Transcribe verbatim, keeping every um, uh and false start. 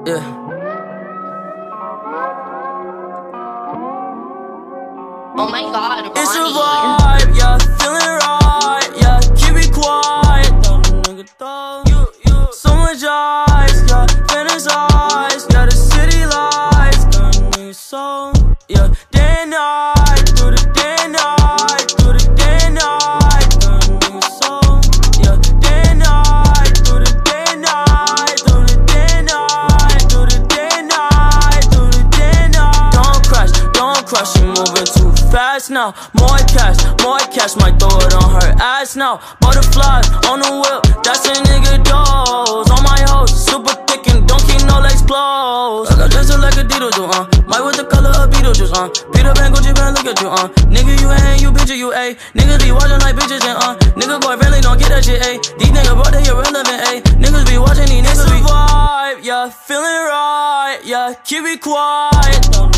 Yeah. Oh my god, Ronnie. It's a vibe, yeah, feeling right, yeah, keep it quiet, don't nigga throw you, you. So much ice, yeah, fantasize, yeah, the city lights, got me so, yeah, day and night, through the day and night, through the day and night, got me so, yeah, day and night, through the day and night, through the day and night, through the day and night, through the day and night. Don't crash, don't crash, you moving too fast now, more cash, more cash, might throw it on her ass now. Butterflies on the whip, that's a nigga dose. On my hoes, super thick and don't keep no legs closed. I got dressed like a Dito do, uh. Might with the color of Beetlejuice, uh. Peter Pan, Gucci Pan, look at you, uh. Nigga, you ain't, you picture, you, a. Niggas be watching like bitches and, uh. Nigga boy friendly, don't get that shit, a. These niggas brought they irrelevant, a. Niggas be watching, these niggas be vibe, yeah, feeling right, yeah, keep it quiet.